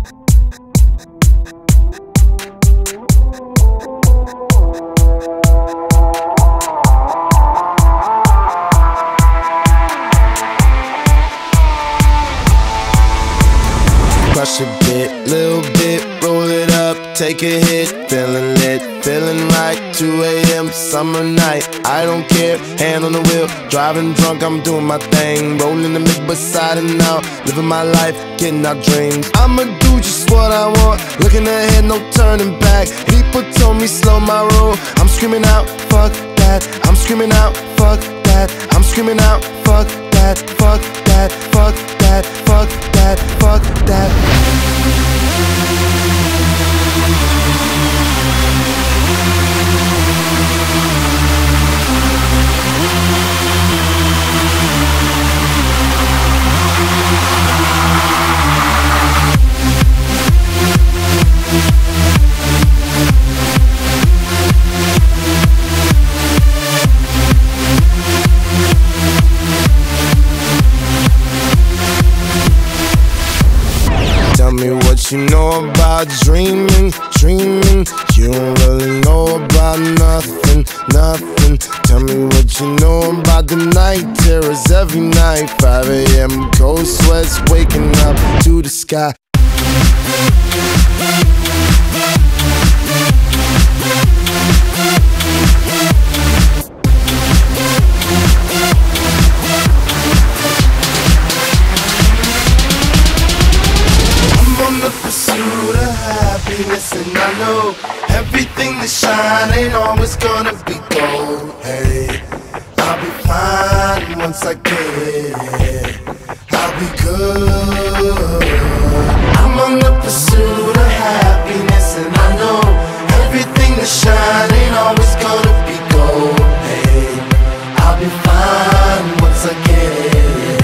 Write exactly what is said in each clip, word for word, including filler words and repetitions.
Crush a bit, little bit, roll it up, take a hit, feeling lit, feeling right, two A M summer night, I don't care, hand on the wheel, driving drunk, I'm doing my thing, rolling the mid beside and out, living my life, getting our dreams. I'ma do just what I want, looking ahead, no turning back. People told me slow my roll, I'm screaming out, fuck that, I'm screaming out, fuck that, I'm screaming out, fuck that, fuck that, fuck that, fuck that, fuck that. Tell me what you know about dreaming, dreaming. You don't really know about nothing, nothing. Tell me what you know about the night terrors every night. five A M cold sweats waking up to the sky. Pursuit of happiness, and I know everything that shine ain't always gonna be gold. Hey, I'll be fine once I get it. I'll be good. I'm on the pursuit of happiness, and I know everything that shine ain't always gonna be gold. Hey, I'll be fine once I get it.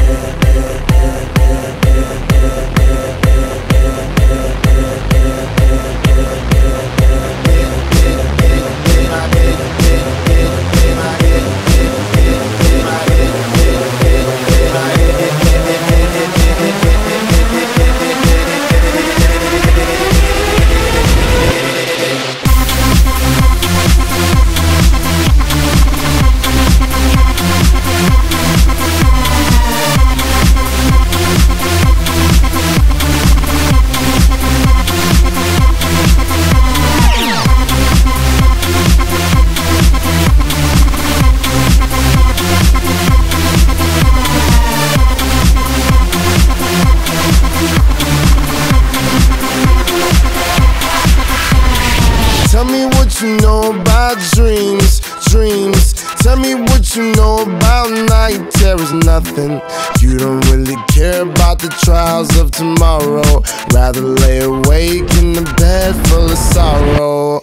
Tell me what you know about dreams, dreams. Tell me what you know about night terrors, nothing. You don't really care about the trials of tomorrow. Rather lay awake in the bed full of sorrow.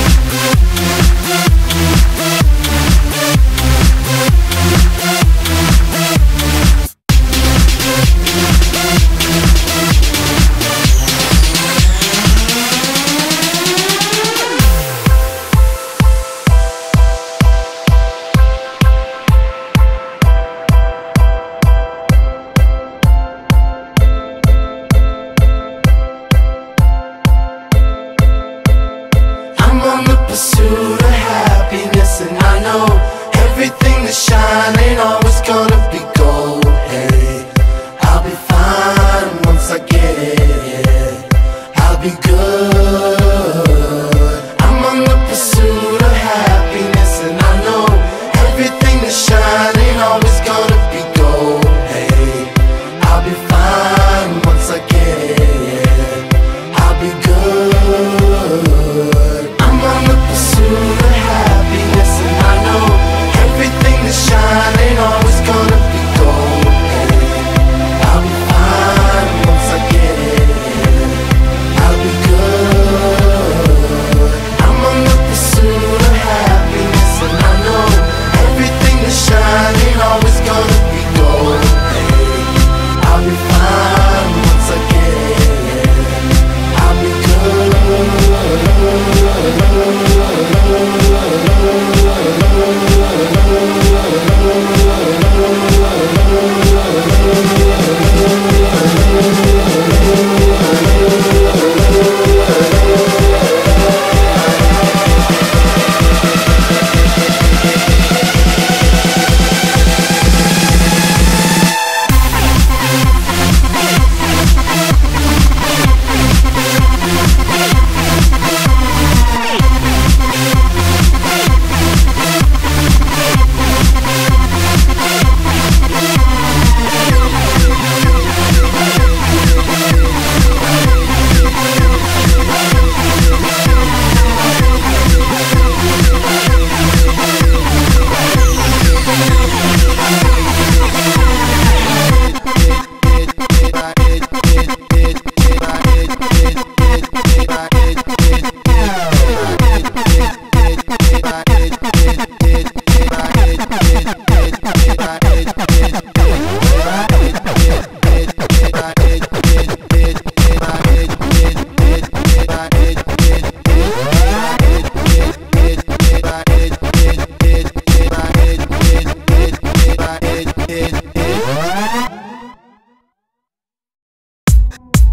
Pursuit of happiness, and I know everything that shine ain't always gonna be gold. Hey, I'll be fine once I get it. I'll be good. I'm on the pursuit of happiness, and I know everything that shine ain't always gonna be gold. Hey, I'll be fine once I get it. I'll be good. I'm on the pursuit of happiness, and I know everything that shine ain't always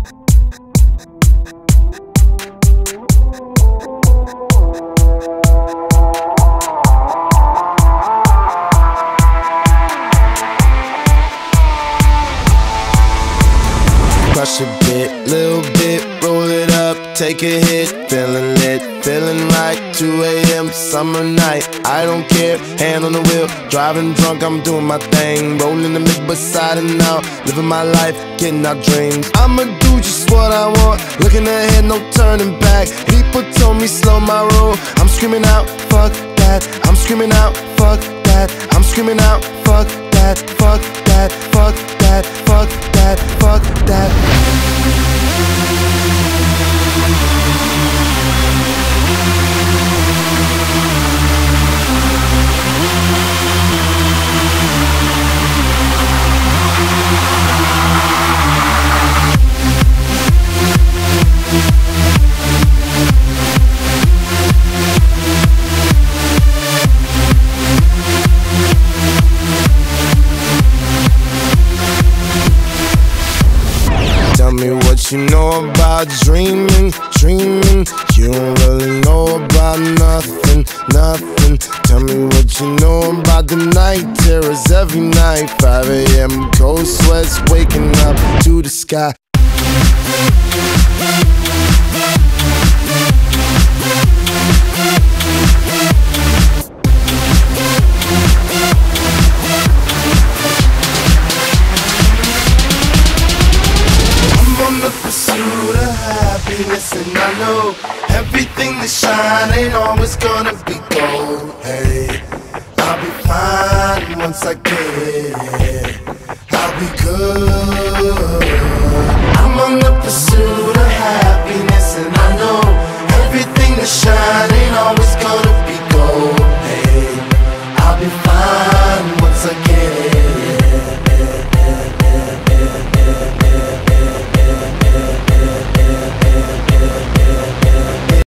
Crush a bit, little bit, roll it up, take a hit, feeling lit, feeling right, two A M summer night, I don't care, hand on the wheel, driving drunk, I'm doing my thing, rolling the mid beside and out, living my life, getting our dreams. I'ma do just what I want, looking ahead, no turning back. People told me slow my roll, I'm screaming out, fuck that, I'm screaming out, fuck that, I'm screaming out, fuck that, fuck that, fuck that, fuck that, fuck that. Tell me what you know about dreaming, dreaming. You don't really know about nothing, nothing. Tell me what you know about the night terrors every night. five A M cold sweats waking up to the sky. Pursuit of happiness, and I know everything that shine ain't always gonna be gold. Hey, I'll be fine once I get it.